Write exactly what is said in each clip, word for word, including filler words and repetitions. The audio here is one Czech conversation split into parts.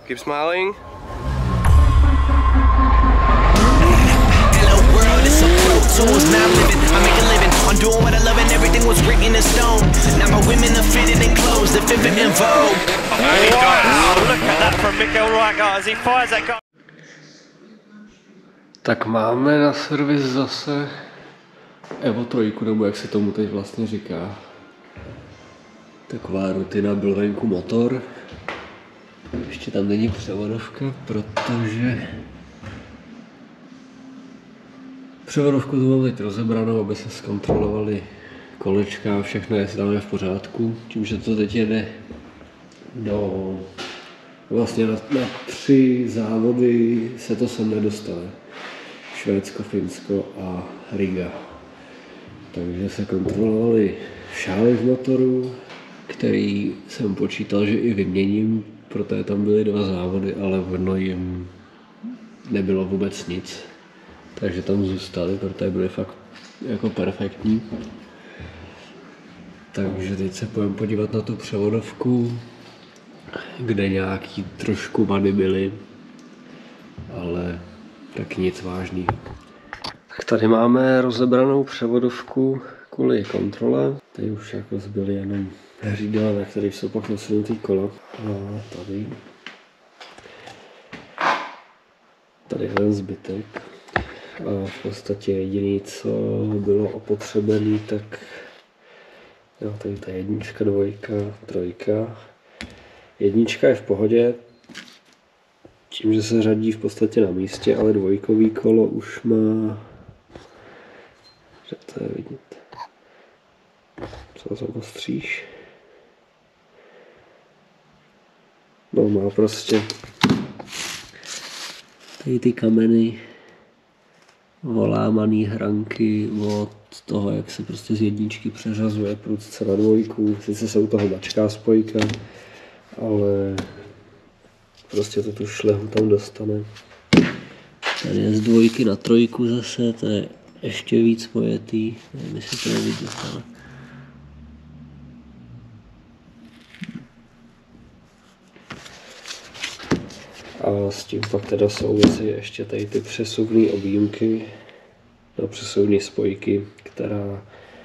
Keep smiling. Hello world, it's a pro tools. Now I'm living, I make a living. I'm doing what I love and everything was written in stone. Now my women are fitted and clothes, they're fitting in vogue. And he does. Look at that from Mikael Rygaard as he fires that guy. Tak máme na servis zase Evo tři, nebo jak se tomu teď vlastně říká. Taková rutina, byl venku motor. Ještě tam není převodovka, protože převodovku tu mám teď rozebranou, aby se zkontrolovali kolečka a všechno, jestli tam je v pořádku. Tím, že to teď jede do vlastně na, na tři závody se to sem nedostane. Švédsko, Finsko a Riga. Takže se kontrolovali šály z motoru, který jsem počítal, že i vyměním, protože tam byly dva závody, ale v Nojím nebylo vůbec nic. Takže tam zůstali, protože byly fakt jako perfektní. Takže teď se půjdeme podívat na tu převodovku, kde nějaký trošku vady byly, ale taky nic vážného. Tady máme rozebranou převodovku kvůli kontrole. Tady už jako zbyly jenom hřídele, na kterých jsou pak nasunutý kola. A tady. Tady je ten zbytek. A v podstatě jediné, co bylo opotřebené, tak jo, tady ta jednička, dvojka, trojka. Jednička je v pohodě, tím, že se řadí v podstatě na místě, ale dvojkový kolo už má, že to je vidět, co za ostříž. No má prostě tady ty kameny, olámaný hranky od toho, jak se prostě z jedničky přeřazuje prudce na dvojku. Sice se u toho mačká spojka, ale prostě to tu šlehu tam dostane. Tady je z dvojky na trojku zase, to je ještě víc pojetý, nevím, jestli to nevidět, ale... A s tím pak teda souvisí ještě tady ty přesuvné objímky, no přesuvné spojky, která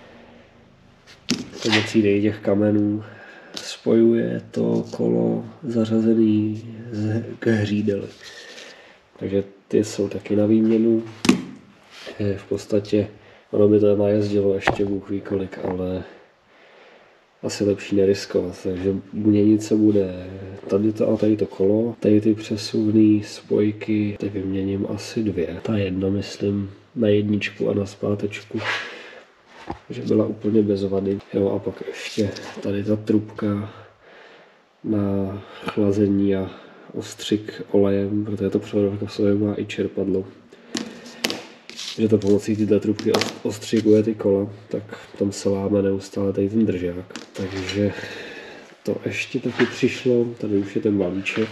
pomocí těch kamenů spojuje to kolo zařazený k hřídeli. Takže ty jsou taky na výměnu. V podstatě ono by to najezdilo ještě Bůh ví kolik, ale asi lepší neriskovat. Takže měnit se bude tady to a tady to kolo. Tady ty přesuvné spojky, ty vyměním asi dvě. Ta jedna myslím na jedničku a na zpátečku, že byla úplně bez vady. Jo, a pak ještě tady ta trubka na chlazení a ostřik olejem, protože to převodovka v sobě má i čerpadlo. Že to pomocí této trubky ostřikuje ty kola, tak tam se láme neustále tady ten držák. Takže to ještě taky přišlo, tady už je ten balíček.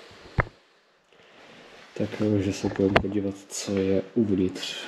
Takže se půjdeme podívat, co je uvnitř.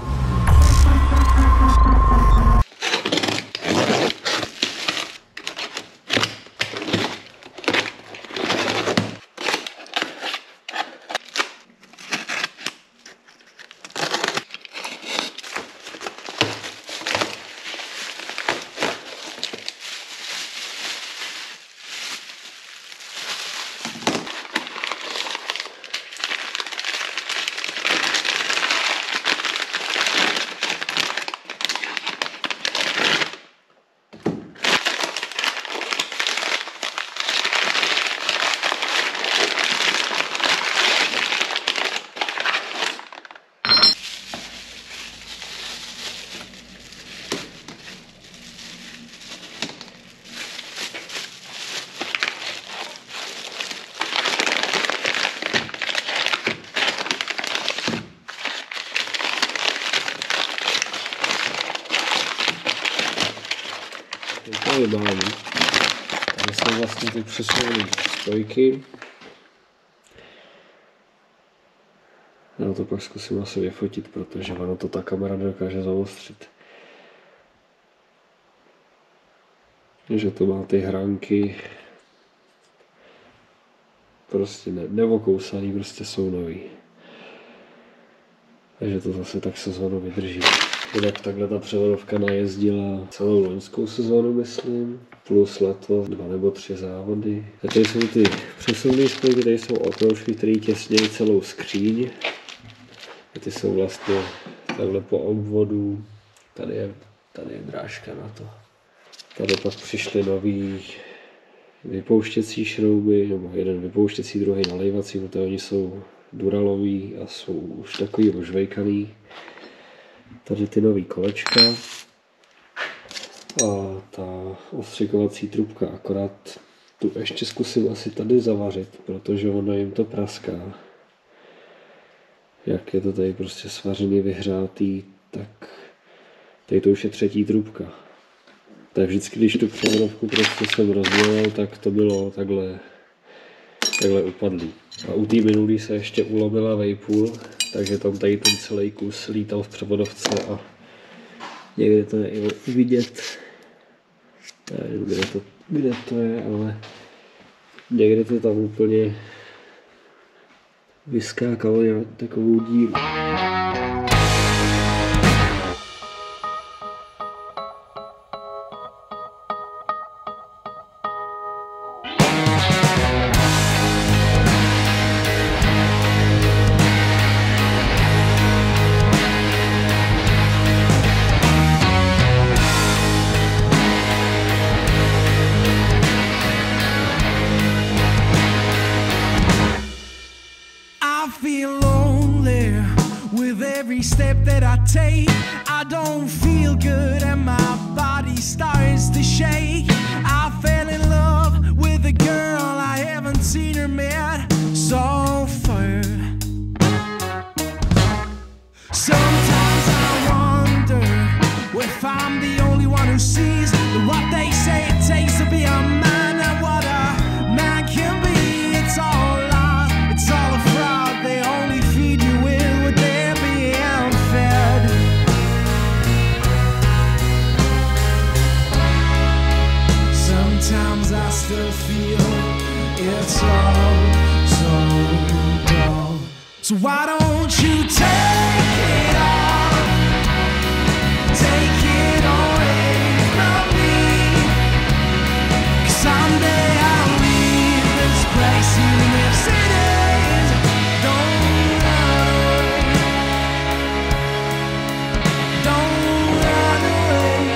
Tady mám. Tady jsou vlastně ty přesunuté spojky. Já to pak zkusím asi vyfotit, protože ono to ta kamera dokáže zaostřit. Že to má ty hránky prostě ne, neokousaný, prostě jsou nový. Takže to zase tak sezónu vydrží. Jinak takhle ta převodovka najezdila celou loňskou sezónu, myslím, plus letos dva nebo tři závody. A tady jsou ty přesunné spojky, tady jsou okroužky, které těsnějí celou skříň. A ty jsou vlastně takhle po obvodu. Tady je, tady je drážka na to. Tady pak přišly nový vypouštěcí šrouby, nebo jeden vypouštěcí, druhý nalévací, protože oni jsou duralový a jsou už takový ožvejkaný. Tady ty nový kolečka a ta ostřikovací trubka, akorát tu ještě zkusím asi tady zavařit, protože ono jim to praská. Jak je to tady prostě svařený, vyhřátý, tak tady to už je třetí trubka. Tak vždycky, když tu převodovku prostě jsem rozdělal, tak to bylo takhle, takhle upadlý. A u té minulý se ještě ulomila vejpůl, takže tam tady ten celý kus lítal v převodovce a někde to je i vidět. Nevím, kde to, kde to je, ale někde to tam úplně vyskákalo takovou díru. Step that I take, I don't feel good and my body starts to shake. I fell in love with a girl, I haven't seen her met so far. Sometimes I wonder if I'm the only one who sees what they say it takes to be a man and what a man can be. It's all a lie, it's all a fraud, they only feed you with what they're being fed. Sometimes I still feel it's all so dull. So why don't you take it all, take it away from me? 'Cause someday I'll leave this place, even if cities don't run away, don't run away.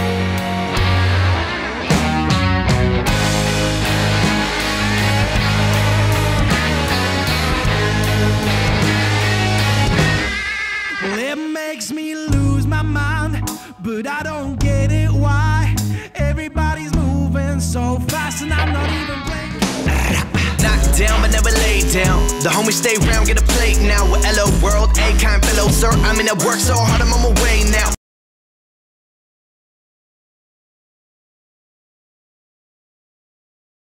Well, it makes me lose my mind, but I don't get it why everybody's moving so fast and I'm not even playing. Knocked down but never laid down. The homies stay round, get a plate now. With L O World, A-kind fellow, sir. I'm in at work so hard, I'm on